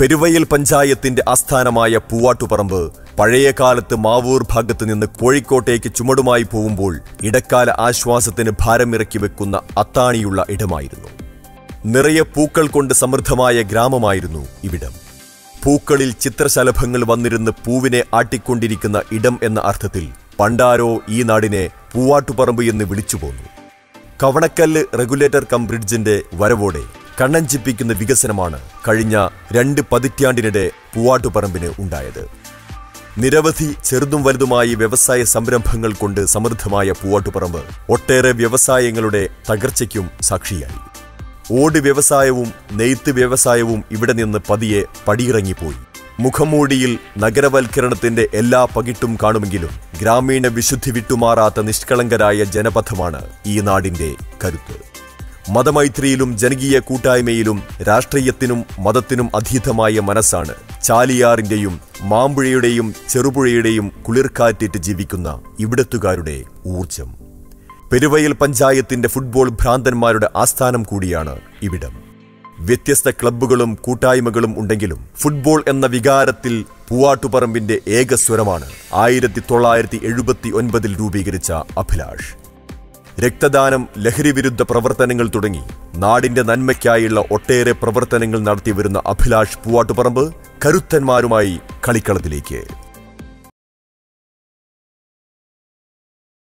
പെരുവയൽ പഞ്ചായത്തിന്റെ ആസ്ഥാനമായ പൂവാട്ടുപറമ്പ് പഴയകാലത്ത് മാവൂർ ഭാഗത്ത് നിന്ന് കോഴിക്കോട്ടേക്ക് ചുമടുമായി പോകുമ്പോൾ ഇടക്കാല ആശ്വാസത്തിന് ഭാരമിറക്കി വെക്കുന്ന അത്താണിയുള്ള ഇടമായിരുന്നു. നിറയെ പൂക്കൾ കൊണ്ട് സമൃദ്ധമായ ഗ്രാമമായിരുന്നു ഇവിടം. പൂക്കളിൽ ചിത്രശലഭങ്ങൾ വന്നിരുന്ന് പൂവിനെ ആട്ടിക്കൊണ്ടിരിക്കുന്ന ഇടം എന്ന അർത്ഥത്തിൽ പണ്ടാരോ ഈ നാടിനെ പൂവാട്ടുപറമ്പ് എന്ന് വിളിച്ചുപോന്നു. കവണക്കല്ല് റെഗുലേറ്റർ കം ബ്രിഡ്ജിന്റെ വരവോടെ കണ്ണഞ്ചിപ്പിക്കുന്ന വികസനമാണ് കഴിഞ്ഞ 2 പതിറ്റാണ്ടിനിടെ പൂവാട്ടുപറമ്പിന് ഉണ്ടായത്. നിരവധി ചെറുതും വലുതുമായ വ്യവസായ സംരംഭങ്ങൾ കൊണ്ട് സമൃദ്ധമായ പൂവാട്ടുപറമ്പ് ഒട്ടേറെ വ്യവസായങ്ങളുടെ തകർച്ചയ്ക്കും സാക്ഷിയായി. ഓട് വ്യവസായവും നെയ്ത്ത് വ്യവസായവും ഇവിടെ നിന്ന് പതിയെ പടിയിറങ്ങിപ്പോയി. മുഖംമൂടിയിൽ നഗരവൽക്കരണത്തിന്റെ എല്ലാ പകിട്ടും കാണുമെങ്കിലും ഗ്രാമീണ വിശുദ്ധി വിട്ടുമാറാത്ത നിഷ്കളങ്കരായ ജനപഥമാണ് ഈ നാടിന്റെ കരുത്ത്. മതമൈത്രിയിലും ജനകീയ കൂട്ടായ്മയിലും രാഷ്ട്രീയത്തിനും മതത്തിനും അതീതമായ മനസ്സാണ് ചാലിയാറിന്റെയും മാമ്പുഴയുടെയും ചെറുപുഴയുടെയും കുളിർക്കാറ്റേറ്റ് ജീവിക്കുന്ന ഇവിടത്തുകാരുടെ ഊർജം. പെരുവയൽ പഞ്ചായത്തിന്റെ ഫുട്ബോൾ ഭ്രാന്തന്മാരുടെ ആസ്ഥാനം കൂടിയാണ് ഇവിടം. വ്യത്യസ്ത ക്ലബ്ബുകളും കൂട്ടായ്മകളും ഉണ്ടെങ്കിലും ഫുട്ബോൾ എന്ന വികാരത്തിൽ പൂവാട്ടുപറമ്പിന്റെ ഏക സ്വരമാണ് 1979 രൂപീകരിച്ച അഭിലാഷ്. രക്തദാനം, ലഹരിവിരുദ്ധ പ്രവർത്തനങ്ങൾ തുടങ്ങി നാടിന്റെ നന്മയ്ക്കായുള്ള ഒട്ടേറെ പ്രവർത്തനങ്ങൾ നടത്തിവരുന്ന അഭിലാഷ് പൂവാട്ടുപറമ്പ് കരുത്തന്മാരുമായി കളിക്കളത്തിലേക്ക്.